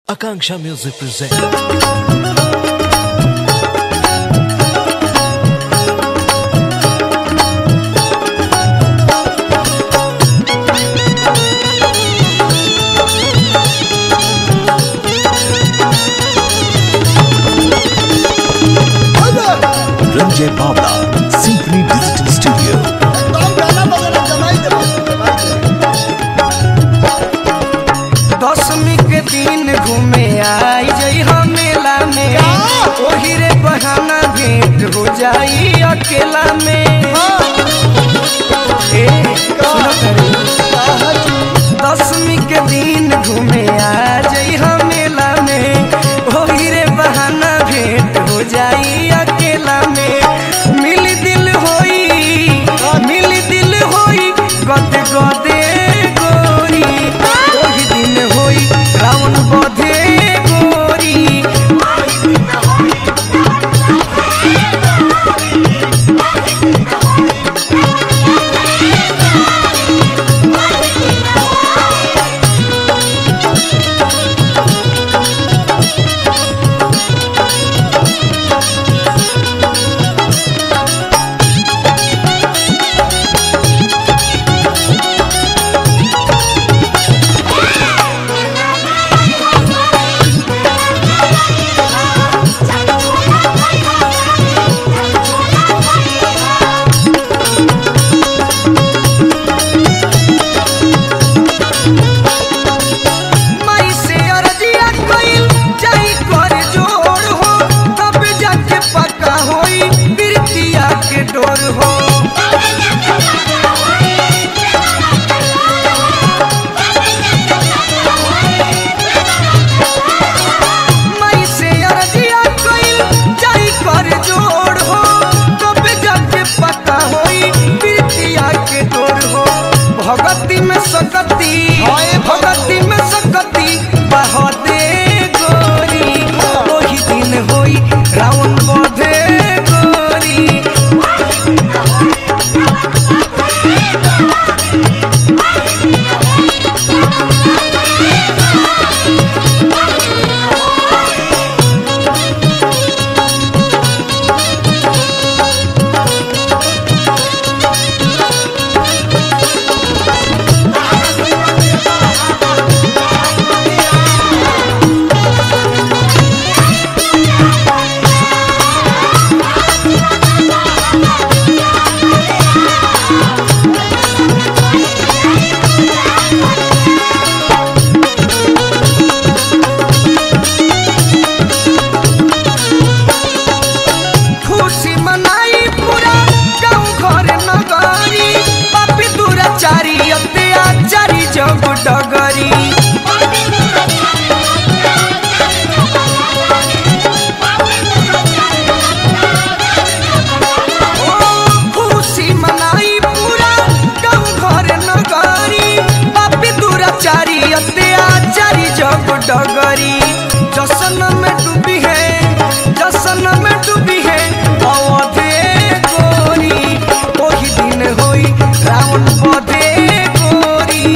Akanksha Music presents. Ranjay Bhavla, Symphony Digital Studio. दशमी के दिन घूमे आई जई हम मेला में, ओही रे बहाना भेंट हो जाई अकेला में। दशमी के दिन घूमे आ जई हम मेला में, ओही रे बहाना भेंट हो जाई अकेला में। मिली दिल होई गदे गदे गोरी, ओही दिन होई रावण बधे गोरी। भगती में सकती बहदे गोरी, ओही दिन होई रावण बधे गोरी। डगरी जसन में डूबी है अवधे गोरी, ओही दिन होई रावण बधे गोरी।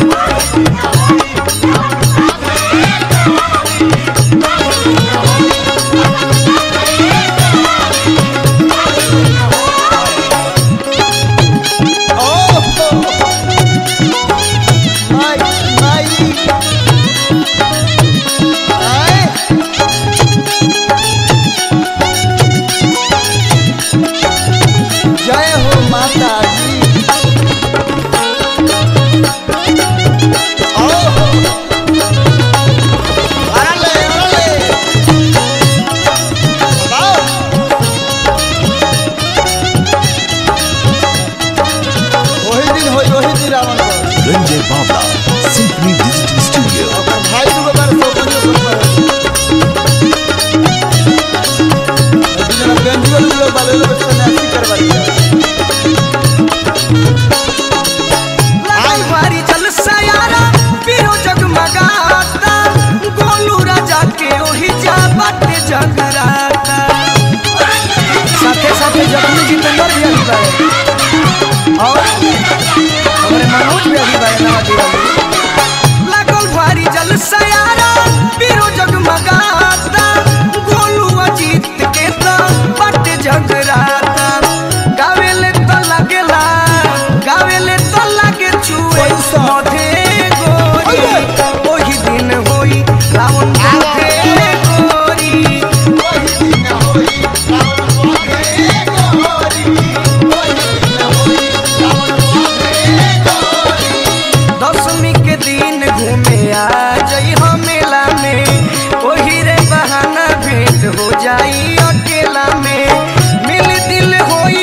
Ranjay Bhavla, Symphony Digital Studio. जगमगाता Golu राजा के ओही जा बाटे जगराता, साथे साथे जगमी जितेंद्र भी अभी बारे और हमारे मनोज भी अभी बारे। लागल भारी जल सयारा रावण बाधे गोरी। दशमी के दिन घूमे आ जाई हम मेला में, ओही रे बहाना भेंट हो जाई अकेला में। मिल दिल होई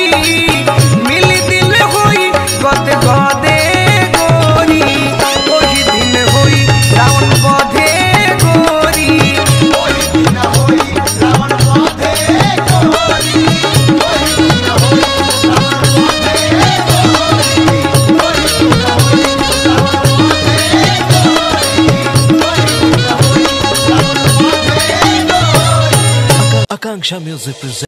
गद गदे गोरी, ओही दिन होई रावण बाधे गोरी। Akanksha Music presents